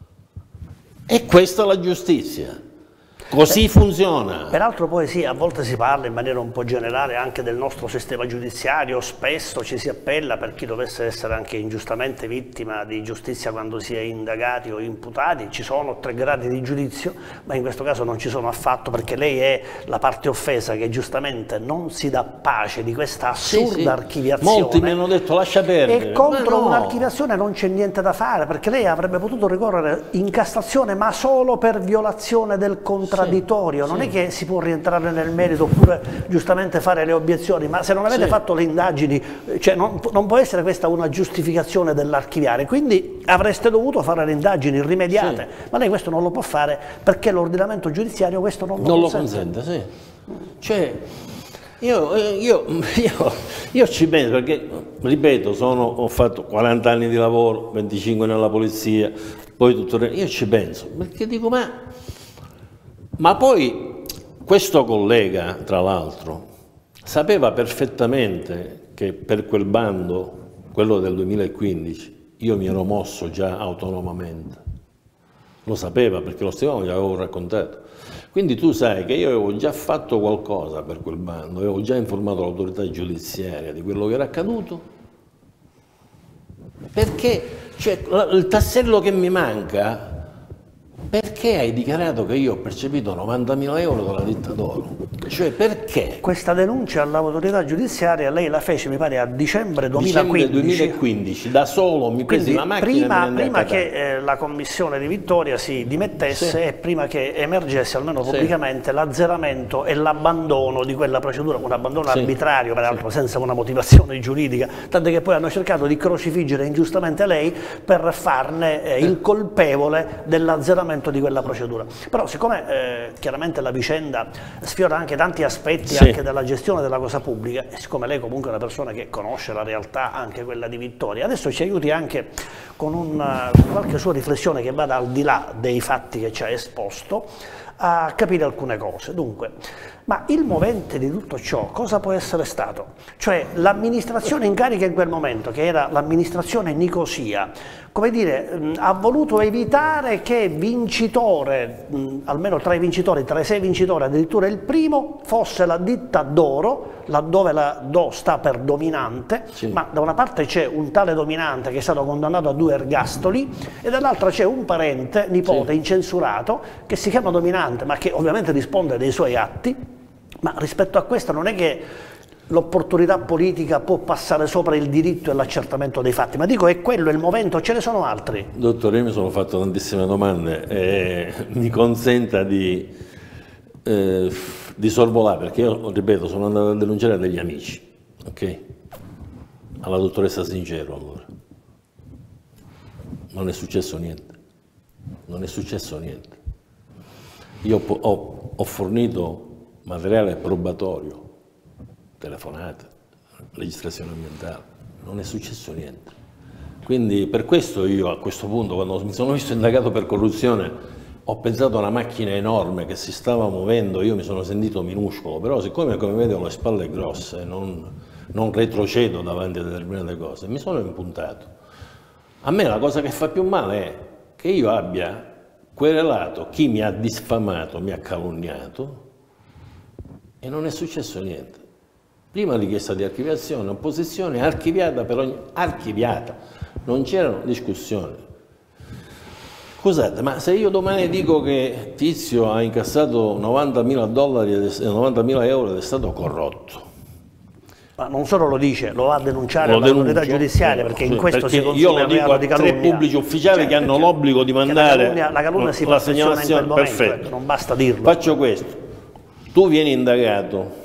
E questa è la giustizia. Così eh, funziona. Peraltro poi sì, a volte si parla in maniera un po' generale anche del nostro sistema giudiziario, spesso ci si appella per chi dovesse essere anche ingiustamente vittima di giustizia quando si è indagati o imputati, ci sono tre gradi di giudizio, ma in questo caso non ci sono affatto perché lei è la parte offesa che giustamente non si dà pace di questa assurda sì, sì. archiviazione. Molti mi hanno detto lascia perdere. E contro no. un'archiviazione non c'è niente da fare perché lei avrebbe potuto ricorrere in Cassazione ma solo per violazione del contratto. Contraddittorio, non sì. è che si può rientrare nel merito oppure giustamente fare le obiezioni, ma se non avete sì. fatto le indagini, cioè non, non può essere questa una giustificazione dell'archiviare, quindi avreste dovuto fare le indagini rimediate, sì. ma lei questo non lo può fare perché l'ordinamento giudiziario questo non lo non consente. Non lo consente, sì. Cioè, io, io, io, io ci penso perché, ripeto, sono, ho fatto quaranta anni di lavoro, venticinque nella polizia, poi tutto il... io ci penso, perché dico ma... Ma poi questo collega, tra l'altro, sapeva perfettamente che per quel bando, quello del duemilaquindici, io mi ero mosso già autonomamente. Lo sapeva perché lo Stefano gli avevo raccontato. Quindi tu sai che io avevo già fatto qualcosa per quel bando, avevo già informato l'autorità giudiziaria di quello che era accaduto. Perché cioè, il tassello che mi manca... perché hai dichiarato che io ho percepito novantamila euro dalla ditta d'oro? Cioè perché? Questa denuncia all'autorità giudiziaria lei la fece, mi pare, a dicembre duemilaquindici. Dicembre duemilaquindici, da solo mi presi Quindi la macchina prima, e me ne prima andai a Catania. che eh, la commissione di Vittoria si dimettesse Sì. e prima che emergesse almeno Sì. pubblicamente l'azzeramento e l'abbandono di quella procedura, un abbandono Sì. arbitrario peraltro senza una motivazione giuridica, tanto che poi hanno cercato di crocifiggere ingiustamente lei per farne eh, il colpevole dell'azzeramento di quella procedura. Però siccome eh, chiaramente la vicenda sfiora anche tanti aspetti Sì. anche della gestione della cosa pubblica, e siccome lei comunque è una persona che conosce la realtà, anche quella di Vittoria, adesso ci aiuti anche con una, qualche sua riflessione che vada al di là dei fatti che ci ha esposto, a capire alcune cose. Dunque, ma il movente di tutto ciò cosa può essere stato? Cioè l'amministrazione in carica in quel momento, che era l'amministrazione Nicosia, come dire, mh, ha voluto evitare che vincitore, mh, almeno tra i vincitori, tra i sei vincitori, addirittura il primo, fosse la ditta d'oro, laddove la Do sta per dominante, Sì. ma da una parte c'è un tale dominante che è stato condannato a due ergastoli e dall'altra c'è un parente, nipote, Sì. incensurato, che si chiama dominante, ma che ovviamente risponde dei suoi atti. Ma rispetto a questo non è che l'opportunità politica può passare sopra il diritto e l'accertamento dei fatti, ma dico è quello il momento, ce ne sono altri. Dottore, io mi sono fatto tantissime domande e mi consenta di, eh, di sorvolare, perché io, ripeto, sono andato a denunciare degli amici, ok? Alla dottoressa Sincero, allora. Non è successo niente, non è successo niente. Io ho, ho, ho fornito materiale probatorio, telefonate, legislazione ambientale, non è successo niente. Quindi per questo io a questo punto, quando mi sono visto indagato per corruzione, ho pensato a una macchina enorme che si stava muovendo, io mi sono sentito minuscolo, però siccome come vede ho le spalle grosse, non, non retrocedo davanti a determinate cose, mi sono impuntato. A me la cosa che fa più male è che io abbia querelato chi mi ha diffamato, mi ha calunniato, e non è successo niente. Prima richiesta di archiviazione, opposizione, archiviata per ogni... archiviata, non c'erano discussioni. Scusate, ma se io domani dico che Tizio ha incassato novantamila dollari e novantamila euro ed è stato corrotto, Ma non solo lo dice, lo va a denunciare lo all'autorità denuncio, giudiziaria, perché in sì, questo perché si consuma io lo il dico reato a di tre calunnia. pubblici ufficiali Cioè, che hanno perché- l'obbligo di perché mandare la calunnia, la calunnia si la perfeziona in quel segnalazione, momento, perfetto. ecco, non basta dirlo. Faccio questo, tu vieni indagato,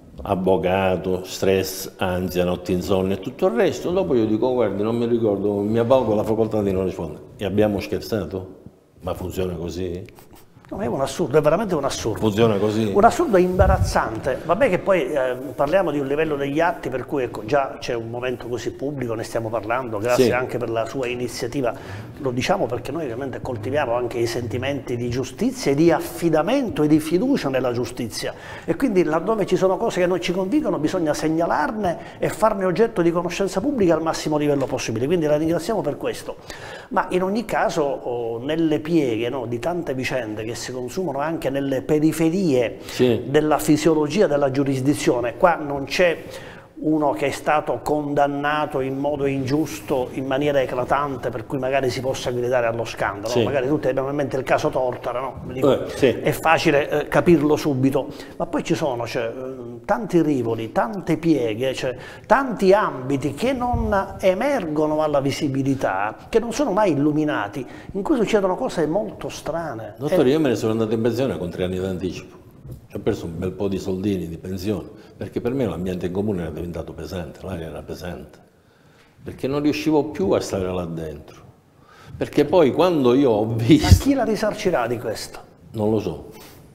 avvocato, stress, ansia, notti insonni e tutto il resto, dopo io dico guardi non mi ricordo, mi avvalgo la facoltà di non rispondere. E abbiamo scherzato? Ma funziona così? No, è un assurdo, è veramente un assurdo. Funziona così? Un assurdo imbarazzante. Vabbè che poi eh, parliamo di un livello degli atti per cui ecco, già c'è un momento così pubblico, ne stiamo parlando, grazie Sì. anche per la sua iniziativa. Lo diciamo perché noi ovviamente coltiviamo anche i sentimenti di giustizia e di affidamento e di fiducia nella giustizia. E quindi laddove ci sono cose che non ci convincono bisogna segnalarne e farne oggetto di conoscenza pubblica al massimo livello possibile. Quindi la ringraziamo per questo. Ma in ogni caso oh, nelle pieghe no, di tante vicende che si consumano anche nelle periferie Sì. della fisiologia della giurisdizione, qua non c'è uno che è stato condannato in modo ingiusto in maniera eclatante per cui magari si possa gridare allo scandalo, Sì. magari tutti abbiamo in mente il caso Tortora, no? Dico, Eh, sì. è facile eh, capirlo subito, ma poi ci sono cioè, eh, tanti rivoli, tante pieghe, cioè, tanti ambiti che non emergono alla visibilità, che non sono mai illuminati, in cui succedono cose molto strane. Dottore, io me ne sono andato in pensione con tre anni d'anticipo. Ho perso un bel po' di soldini di pensione, perché per me l'ambiente in comune era diventato pesante, l'aria era pesante, perché non riuscivo più a stare là dentro. Perché poi quando io ho Ma visto... chi la risarcirà di questo? Non lo so,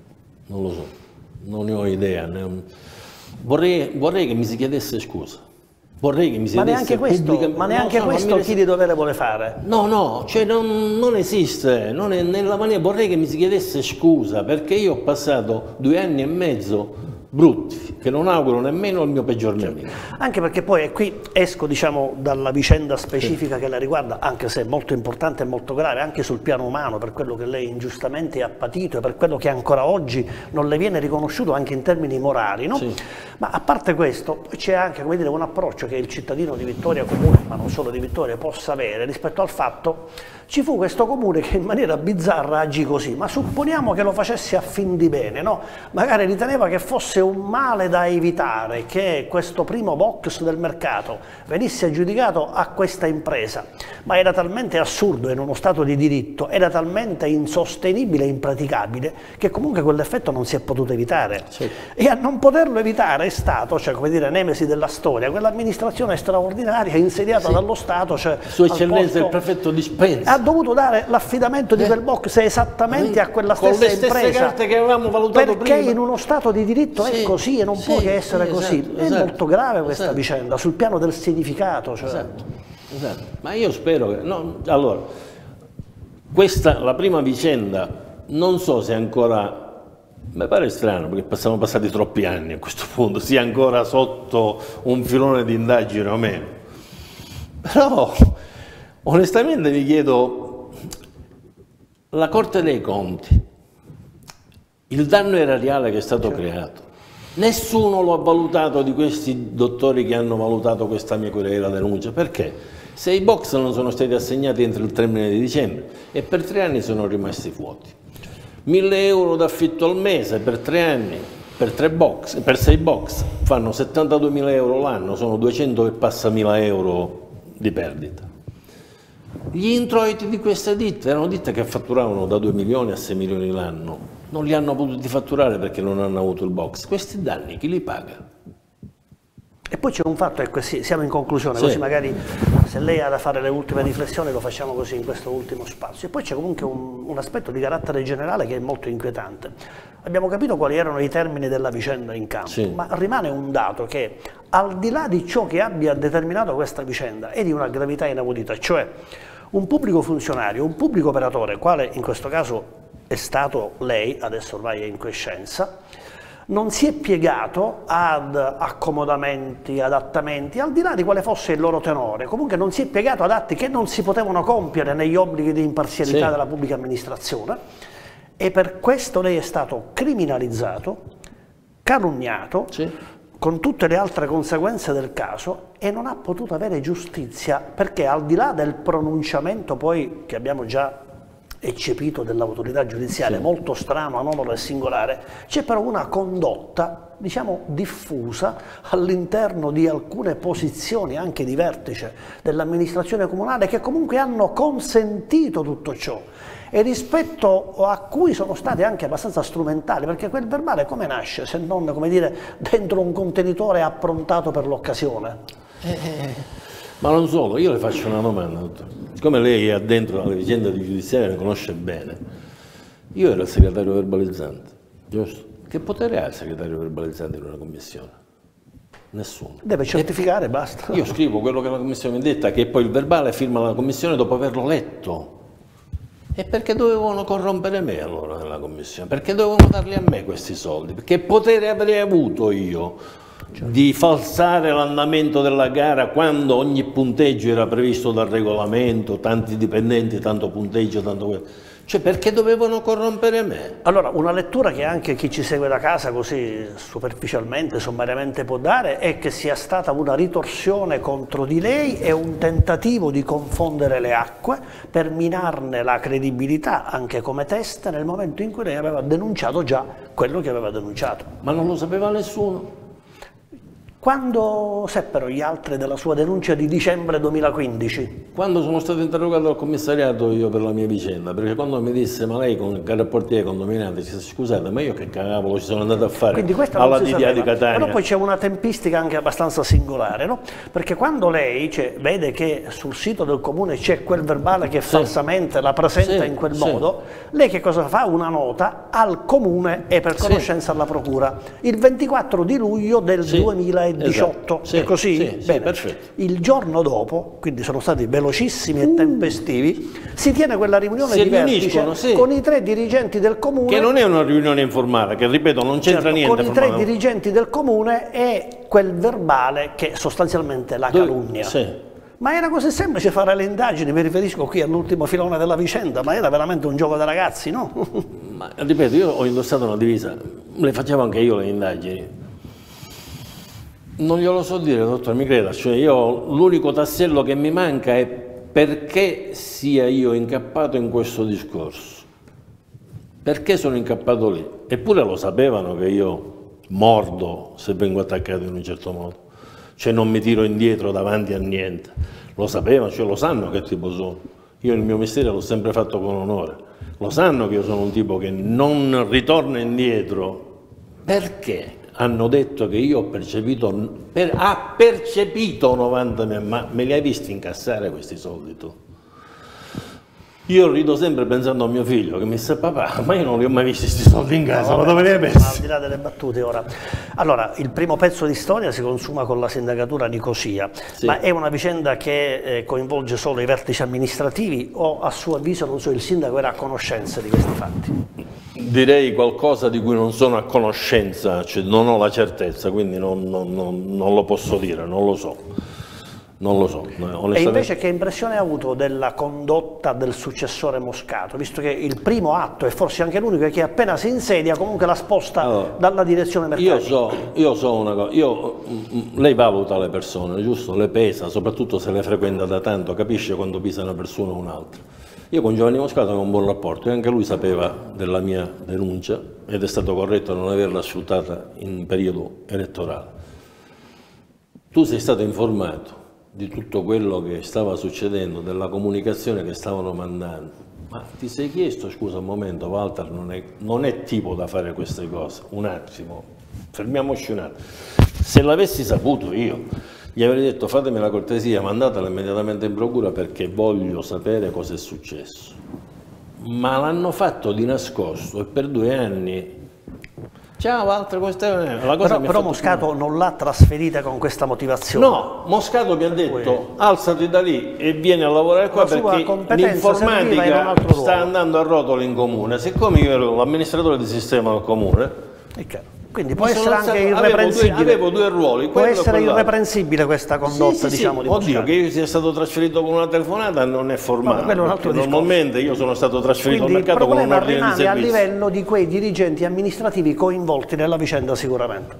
non lo so, non ne ho idea. Ne ho... Vorrei, vorrei che mi si chiedesse scusa. Vorrei che mi si Ma chiedesse neanche questo, pubblicamente- ma neanche non so, questo non mi chi di dovere vuole fare? No, no, cioè non, non esiste, non è nella maniera, vorrei che mi si chiedesse scusa perché io ho passato due anni e mezzo brutti, che non auguro nemmeno al mio peggior nemico. Anche perché poi e qui esco diciamo dalla vicenda specifica che la riguarda, anche se è molto importante e molto grave, anche sul piano umano, per quello che lei ingiustamente ha patito e per quello che ancora oggi non le viene riconosciuto anche in termini morali, no? Sì. Ma a parte questo, c'è anche come dire, un approccio che il cittadino di Vittoria Comune, ma non solo di Vittoria, possa avere rispetto al fatto ci fu questo comune che in maniera bizzarra agì così, ma supponiamo che lo facesse a fin di bene, no? Magari riteneva che fosse un male da evitare, che questo primo box del mercato venisse aggiudicato a questa impresa, ma era talmente assurdo in uno stato di diritto, era talmente insostenibile e impraticabile, che comunque quell'effetto non si è potuto evitare. Sì. E a non poterlo evitare è stato, cioè come dire, nemesi della storia, quell'amministrazione straordinaria insediata sì. dallo Stato, cioè Sua Eccellenza il prefetto di Spenza, ha dovuto dare l'affidamento di quel box esattamente eh, a quella stessa con le stesse impresa, carte che avevamo valutato perché prima. in uno stato di diritto sì, è così e non sì, può che essere sì, così. Esatto, è esatto, molto grave questa esatto. vicenda sul piano del significato. Cioè. Esatto, esatto. Ma io spero che no, allora questa la prima vicenda non so se ancora. Mi pare strano perché sono passati troppi anni a questo punto, sia ancora sotto un filone di indagine o meno. Però onestamente mi chiedo, la Corte dei Conti, il danno erariale che è stato certo. creato, nessuno lo ha valutato di questi dottori che hanno valutato questa mia querela denuncia, perché? Se i box non sono stati assegnati entro il termine di dicembre e per tre anni sono rimasti vuoti. mille euro d'affitto al mese per tre anni, per, tre box, per sei box, fanno settantaduemila euro l'anno, sono duecento e passa mila euro di perdita. Gli introiti di queste ditte erano ditte che fatturavano da due milioni a sei milioni l'anno, non li hanno potuti fatturare perché non hanno avuto il box. Questi danni chi li paga? E poi c'è un fatto, ecco, sì, siamo in conclusione, sì. così magari se lei ha da fare le ultime riflessioni lo facciamo così in questo ultimo spazio. E poi c'è comunque un, un aspetto di carattere generale che è molto inquietante. Abbiamo capito quali erano i termini della vicenda in campo, sì. ma rimane un dato che al di là di ciò che abbia determinato questa vicenda è di una gravità inaudita, cioè un pubblico funzionario, un pubblico operatore, quale in questo caso è stato lei, adesso ormai è in quiescenza, non si è piegato ad accomodamenti, adattamenti, al di là di quale fosse il loro tenore, comunque non si è piegato ad atti che non si potevano compiere negli obblighi di imparzialità sì. della pubblica amministrazione, e per questo lei è stato criminalizzato, calunniato, sì. con tutte le altre conseguenze del caso, e non ha potuto avere giustizia, perché al di là del pronunciamento poi che abbiamo già eccepito dell'autorità giudiziaria, sì. molto strano, anomalo e singolare, c'è però una condotta, diciamo, diffusa all'interno di alcune posizioni anche di vertice dell'amministrazione comunale che comunque hanno consentito tutto ciò e rispetto a cui sono state anche abbastanza strumentali, perché quel verbale come nasce se non, come dire, dentro un contenitore approntato per l'occasione? Eh. Ma non solo, io le faccio una domanda, dottore. Siccome lei è addentro alle vicende di giudiziaria e ne conosce bene, io ero il segretario verbalizzante, giusto? Che potere ha il segretario verbalizzante in una commissione? Nessuno. Deve certificare e basta. Io scrivo quello che la commissione mi ha detto, che poi il verbale firma la commissione dopo averlo letto. E perché dovevano corrompere me allora nella commissione? Perché dovevano darli a me questi soldi? Perché potere avrei avuto io di falsare l'andamento della gara quando ogni punteggio era previsto dal regolamento, tanti dipendenti, tanto punteggio, tanto quello. Cioè perché dovevano corrompere me? Allora, una lettura che anche chi ci segue da casa così superficialmente, sommariamente può dare è che sia stata una ritorsione contro di lei e un tentativo di confondere le acque per minarne la credibilità anche come teste nel momento in cui lei aveva denunciato già quello che aveva denunciato. Ma non lo sapeva nessuno? Quando seppero gli altri della sua denuncia di dicembre duemilaquindici? Quando sono stato interrogato al commissariato io per la mia vicenda, perché quando mi disse ma lei con il rapportiere condominiale, scusate ma io che cavolo ci sono andato a fare alla D D A di Catania? Però poi c'è una tempistica anche abbastanza singolare, no? Perché quando lei cioè, vede che sul sito del comune c'è quel verbale che sì. falsamente la presenta sì, in quel sì. modo, lei che cosa fa? Una nota al comune e per conoscenza sì. alla procura il ventiquattro di luglio del sì. duemiladiciotto. Esatto. Sì, è così? Sì, sì, perfetto. Il giorno dopo, quindi sono stati velocissimi e tempestivi, si tiene quella riunione si di vertice sì. con i tre dirigenti del comune. Che non è una riunione informale, che ripeto non c'entra certo, niente. Con i tre formale. dirigenti del comune e quel verbale che sostanzialmente la calunnia. Sì. Ma era così semplice fare le indagini, mi riferisco qui all'ultimo filone della vicenda, ma era veramente un gioco da ragazzi, no? Ma ripeto, io ho indossato una divisa, le facevo anche io le indagini. Non glielo so dire, dottor, mi creda, cioè io l'unico tassello che mi manca è perché sia io incappato in questo discorso. Perché sono incappato lì? Eppure lo sapevano che io mordo se vengo attaccato in un certo modo, cioè non mi tiro indietro davanti a niente. Lo sapevano, cioè lo sanno che tipo sono. Io il mio mestiere l'ho sempre fatto con onore. Lo sanno che io sono un tipo che non ritorna indietro. Perché? Hanno detto che io ho percepito, per, ha percepito novanta mila, ma me li hai visti incassare questi soldi tu? Io rido sempre pensando a mio figlio che mi dice: papà, ma io non li ho mai visti questi soldi in casa, no, ma dove li hai messi? Al di là delle battute ora. Allora, il primo pezzo di storia si consuma con la sindacatura di Nicosia, sì. Ma è una vicenda che eh, coinvolge solo i vertici amministrativi o a suo avviso, non so, il sindaco era a conoscenza di questi fatti? Direi qualcosa di cui non sono a conoscenza, cioè non ho la certezza, quindi non, non, non, non lo posso dire, non lo so. Non lo so. Onestamente... E invece che impressione ha avuto della condotta del successore Moscato, visto che il primo atto e forse anche l'unico è che appena si insedia comunque la sposta allora, dalla direzione mercati? Io so, io so una cosa, io, lei valuta le persone, giusto? Le pesa, soprattutto se le frequenta da tanto, capisce quando pisa una persona o un'altra. Io con Giovanni Moscato avevo un buon rapporto e anche lui sapeva della mia denuncia ed è stato corretto a non averla sfruttata in periodo elettorale. Tu sei stato informato di tutto quello che stava succedendo, della comunicazione che stavano mandando, ma ti sei chiesto, scusa un momento, Walter non è, non è tipo da fare queste cose, un attimo, fermiamoci un attimo, se l'avessi saputo io gli avrei detto: fatemi la cortesia, mandatela immediatamente in procura perché voglio sapere cosa è successo, ma l'hanno fatto di nascosto e per due anni. Ciao, altre questioni. La cosa però però Moscato più... non l'ha trasferita con questa motivazione. No, Moscato mi ha detto: alzati da lì e vieni a lavorare qua perché l'informatica sta andando a rotolo in comune. Siccome io ero l'amministratore di sistema del comune, quindi può essere anche irreprensibile. Avevo due, avevo due ruoli. Può essere irreprensibile questa condotta, sì, sì, diciamo, sì. di Oddio, Moscato. che io sia stato trasferito con una telefonata non è formale. No, normalmente io sono stato trasferito quindi al mercato con un ordine di servizio. a livello di quei dirigenti amministrativi coinvolti nella vicenda sicuramente.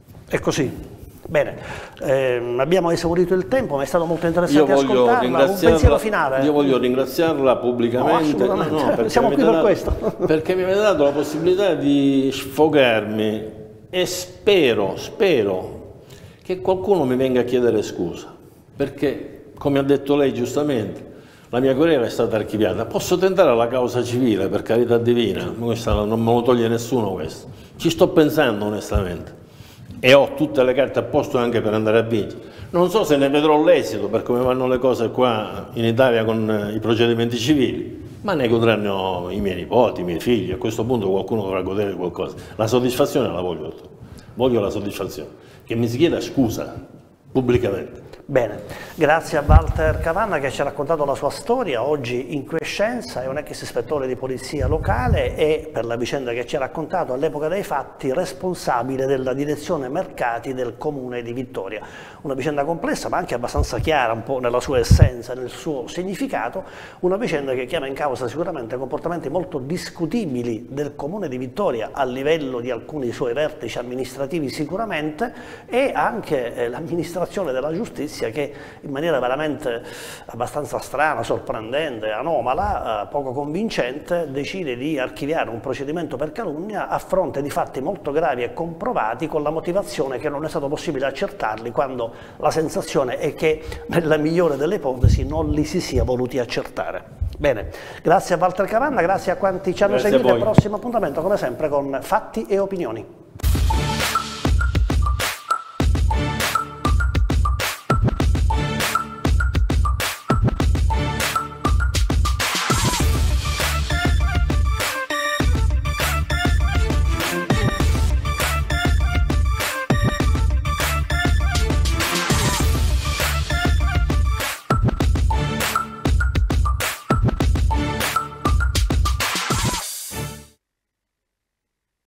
È così. Bene, eh, abbiamo esaurito il tempo, ma è stato molto interessante ascoltarla. Un pensiero finale. Io voglio ringraziarla pubblicamente. No, no, no, siamo qui per dato, questo. Perché mi avete dato la possibilità di sfogarmi e spero, spero che qualcuno mi venga a chiedere scusa. Perché, come ha detto lei giustamente, la mia querela è stata archiviata. Posso tentare la causa civile, per carità divina, questa non me lo toglie nessuno questo. Ci sto pensando onestamente. E ho tutte le carte a posto anche per andare a vincere. Non so se ne vedrò l'esito per come vanno le cose qua in Italia con i procedimenti civili, ma ne godranno i miei nipoti, i miei figli. A questo punto qualcuno dovrà godere di qualcosa. La soddisfazione la voglio, voglio la soddisfazione, che mi si chieda scusa pubblicamente. Bene, grazie a Walter Cavanna che ci ha raccontato la sua storia, oggi in quiescenza, è un ex ispettore di polizia locale e per la vicenda che ci ha raccontato all'epoca dei fatti responsabile della direzione mercati del comune di Vittoria. Una vicenda complessa ma anche abbastanza chiara un po' nella sua essenza, nel suo significato, una vicenda che chiama in causa sicuramente comportamenti molto discutibili del comune di Vittoria a livello di alcuni suoi vertici amministrativi sicuramente e anche eh, l'amministrazione della giustizia che in maniera veramente abbastanza strana, sorprendente, anomala, eh, poco convincente, decide di archiviare un procedimento per calunnia a fronte di fatti molto gravi e comprovati con la motivazione che non è stato possibile accertarli quando la sensazione è che nella migliore delle ipotesi non li si sia voluti accertare. Bene, grazie a Walter Cavanna, grazie a quanti ci hanno grazie seguito, al prossimo appuntamento come sempre con Fatti e Opinioni.